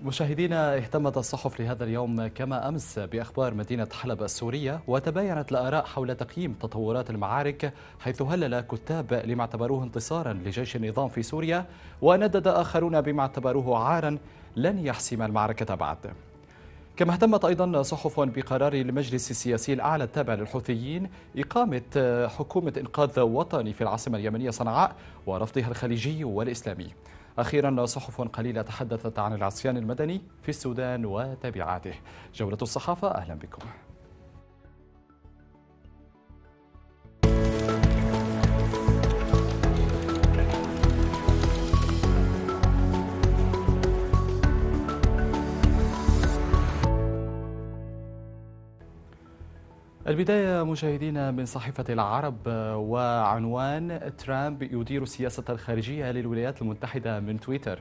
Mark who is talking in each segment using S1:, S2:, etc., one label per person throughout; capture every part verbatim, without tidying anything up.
S1: مشاهدينا، اهتمت الصحف لهذا اليوم كما أمس بأخبار مدينة حلب السورية، وتباينت الآراء حول تقييم تطورات المعارك، حيث هلل كتاب لما اعتبروه انتصارا لجيش النظام في سوريا، وندد آخرون بما اعتبروه عارا لن يحسم المعركة بعد. كما اهتمت أيضا صحف بقرار المجلس السياسي الأعلى التابع للحوثيين إقامة حكومة إنقاذ وطني في العاصمة اليمنية صنعاء ورفضها الخليجي والإسلامي. أخيرا صحف قليلة تحدثت عن العصيان المدني في السودان وتبعاته. جولة الصحافة، أهلا بكم. البداية مشاهدينا من صحيفة العرب، وعنوان: ترامب يدير السياسة الخارجية للولايات المتحدة من تويتر.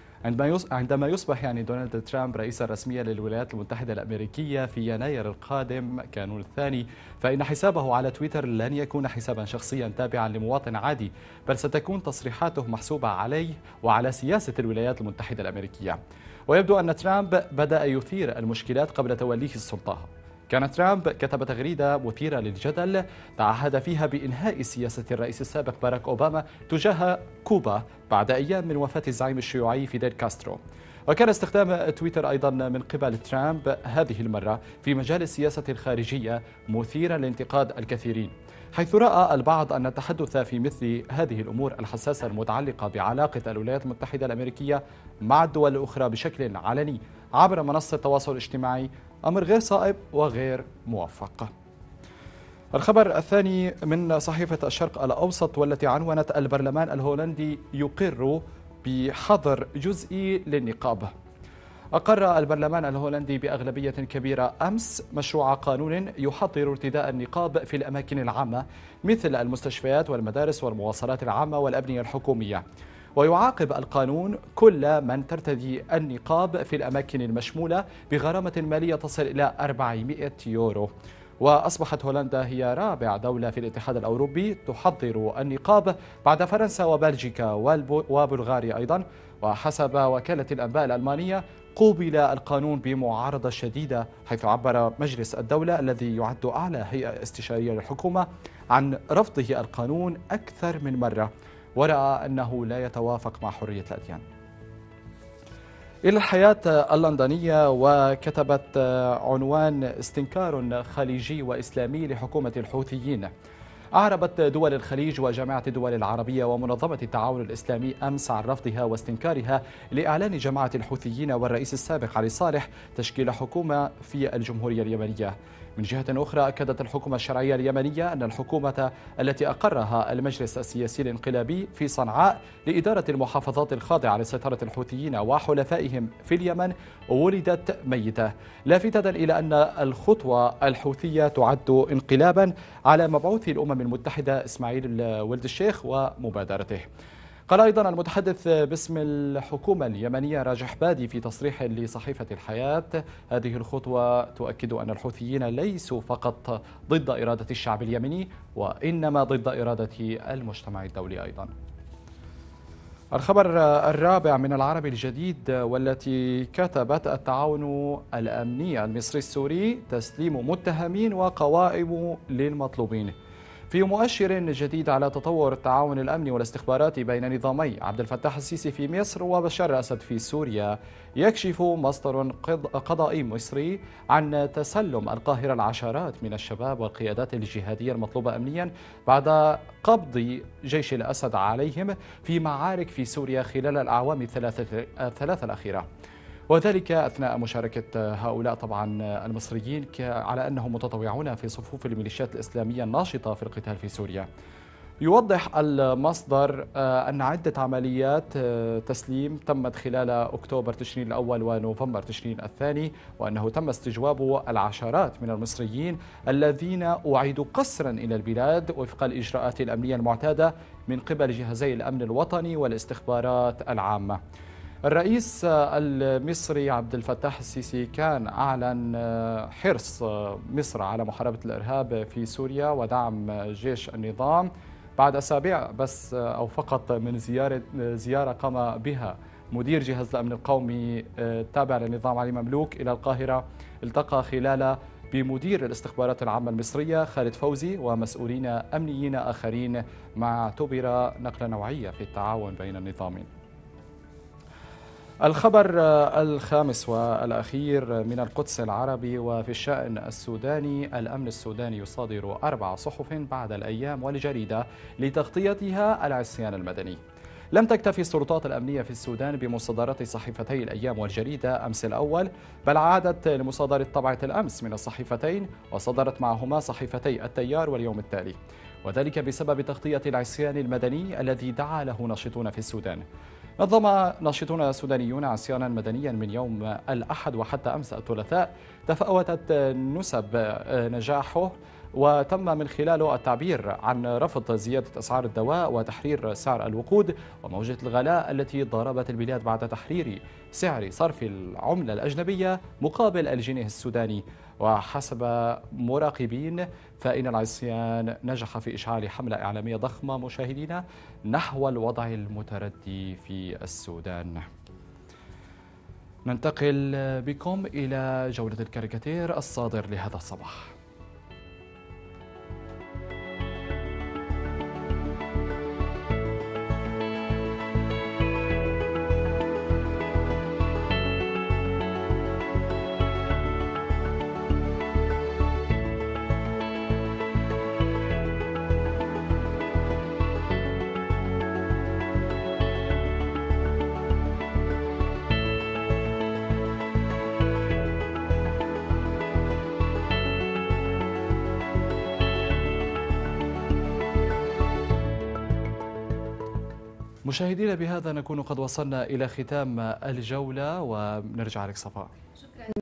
S1: عندما يصبح يعني دونالد ترامب رئيسا رسميا للولايات المتحدة الأمريكية في يناير القادم كانون الثاني، فإن حسابه على تويتر لن يكون حسابا شخصيا تابعا لمواطن عادي، بل ستكون تصريحاته محسوبة عليه وعلى سياسة الولايات المتحدة الأمريكية. ويبدو أن ترامب بدأ يثير المشكلات قبل توليه السلطة. كان ترامب كتب تغريدة مثيرة للجدل تعهد فيها بإنهاء سياسة الرئيس السابق باراك أوباما تجاه كوبا بعد أيام من وفاة الزعيم الشيوعي فيديل كاسترو. وكان استخدام تويتر أيضا من قبل ترامب هذه المرة في مجال السياسة الخارجية مثيرا لانتقاد الكثيرين، حيث رأى البعض أن التحدث في مثل هذه الأمور الحساسة المتعلقة بعلاقة الولايات المتحدة الأمريكية مع الدول الأخرى بشكل علني عبر منصة التواصل الاجتماعي أمر غير صائب وغير موفق. الخبر الثاني من صحيفة الشرق الأوسط، والتي عنونت: البرلمان الهولندي يقر بحظر جزئي للنقاب. أقر البرلمان الهولندي بأغلبية كبيرة أمس مشروع قانون يحظر ارتداء النقاب في الأماكن العامة مثل المستشفيات والمدارس والمواصلات العامة والأبنية الحكومية، ويعاقب القانون كل من ترتدي النقاب في الأماكن المشمولة بغرامة مالية تصل إلى أربعمائة يورو. وأصبحت هولندا هي رابع دولة في الاتحاد الأوروبي تحظر النقاب بعد فرنسا وبلجيكا وبلغاريا أيضا. وحسب وكالة الأنباء الألمانية قوبل القانون بمعارضة شديدة، حيث عبر مجلس الدولة الذي يعد أعلى هيئة استشارية للحكومة عن رفضه القانون أكثر من مرة، ورأى أنه لا يتوافق مع حرية الأديان. إلى الحياة اللندنية، وكتبت عنوان: استنكار خليجي وإسلامي لحكومة الحوثيين. أعربت دول الخليج وجامعة الدول العربية ومنظمة التعاون الإسلامي أمس عن رفضها واستنكارها لإعلان جماعة الحوثيين والرئيس السابق علي صالح تشكيل حكومة في الجمهورية اليمنية. من جهة أخرى، أكدت الحكومة الشرعية اليمنية أن الحكومة التي أقرها المجلس السياسي الانقلابي في صنعاء لإدارة المحافظات الخاضعة لسيطرة الحوثيين وحلفائهم في اليمن ولدت ميتة، لافتة إلى أن الخطوة الحوثية تعد انقلابا على مبعوث الأمم المتحدة إسماعيل ولد الشيخ ومبادرته. قال أيضا المتحدث باسم الحكومة اليمنية راجح بادي في تصريح لصحيفة الحياة: هذه الخطوة تؤكد أن الحوثيين ليسوا فقط ضد إرادة الشعب اليمني، وإنما ضد إرادة المجتمع الدولي أيضا. الخبر الرابع من العربي الجديد، والتي كتبت: التعاون الأمني المصري السوري تسليم متهمين وقوائم للمطلوبين. في مؤشر جديد على تطور التعاون الأمني والاستخباراتي بين نظامي عبد الفتاح السيسي في مصر وبشار الأسد في سوريا، يكشف مصدر قضائي مصري عن تسلم القاهرة العشرات من الشباب والقيادات الجهادية المطلوبة أمنيا بعد قبض جيش الأسد عليهم في معارك في سوريا خلال الأعوام الثلاثة الثلاثة الأخيرة، وذلك أثناء مشاركة هؤلاء طبعا المصريين على أنهم متطوعون في صفوف الميليشيات الإسلامية الناشطة في القتال في سوريا. يوضح المصدر أن عدة عمليات تسليم تمت خلال أكتوبر تشرين الأول ونوفمبر تشرين الثاني، وأنه تم استجواب العشرات من المصريين الذين أعيدوا قسرا إلى البلاد وفق الإجراءات الأمنية المعتادة من قبل جهازي الأمن الوطني والاستخبارات العامة. الرئيس المصري عبد الفتاح السيسي كان أعلن حرص مصر على محاربة الإرهاب في سوريا ودعم جيش النظام بعد أسابيع بس أو فقط من زيارة زيارة قام بها مدير جهاز الأمن القومي التابع للنظام علي مملوك إلى القاهرة، التقى خلاله بمدير الاستخبارات العامة المصرية خالد فوزي ومسؤولين أمنيين آخرين، ما اعتبر نقلة نوعية في التعاون بين النظامين. الخبر الخامس والأخير من القدس العربي وفي الشأن السوداني. الأمن السوداني يصادر أربع صحف بعد الأيام والجريدة لتغطيتها العصيان المدني. لم تكتفي السلطات الأمنية في السودان بمصادرة صحيفتي الأيام والجريدة أمس الأول، بل عادت لمصادرة طبعة الأمس من الصحيفتين وصدرت معهما صحيفتي التيار واليوم التالي، وذلك بسبب تغطية العصيان المدني الذي دعا له ناشطون في السودان. نظم ناشطون سودانيون عصيانا مدنيا من يوم الأحد وحتى أمس الثلاثاء تفاوتت نسب نجاحه، وتم من خلاله التعبير عن رفض زيادة أسعار الدواء وتحرير سعر الوقود وموجة الغلاء التي ضربت البلاد بعد تحرير سعر صرف العملة الأجنبية مقابل الجنيه السوداني. وحسب مراقبين فإن العصيان نجح في إشعال حملة إعلامية ضخمة مشاهدينا نحو الوضع المتردي في السودان. ننتقل بكم إلى جولة الكاريكاتير الصادر لهذا الصباح. مشاهدينا، بهذا نكون قد وصلنا إلى ختام الجولة ونرجع لك صفاء.